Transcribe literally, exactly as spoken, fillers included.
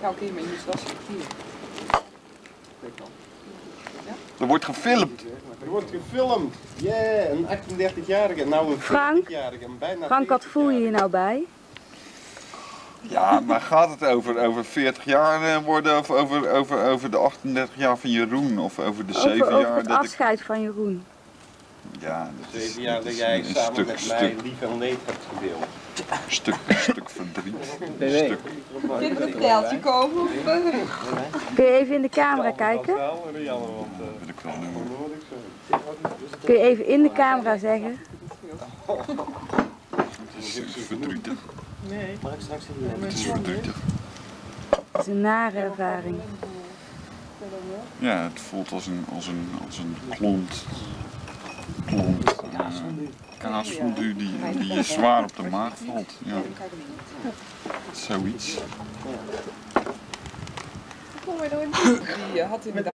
ga ook in, maar je moet wel selecteren. Er wordt gefilmd. Er wordt gefilmd. Yeah, een achtendertigjarige, nou een veertigjarige, een bijna Frank, wat voel je hier nou bij? Ja, maar gaat het over, over veertig jaar worden of over, over, over de achtendertig jaar van Jeroen of over de zeven Over, over jaar het dat afscheid van Jeroen. ik... Ja, dat is, zeven jaar dat dat is jij een samen stuk, met mij stuk, lief en leed hebt gedeeld. stuk, stuk verdriet. Stuk. Dit moet een teltje komen. Kun je even in de camera kijken? Dat wil ik wel doen. Kun je even in de camera zeggen? Het is verdrietig. Nee. Het is verdrietig. Het is een nare ervaring. Ja, het voelt als een, als een, als een klont. Klont. Uh, kaasfondue die, die je zwaar op de maag valt. Ja. Zoiets. Die had inderdaad.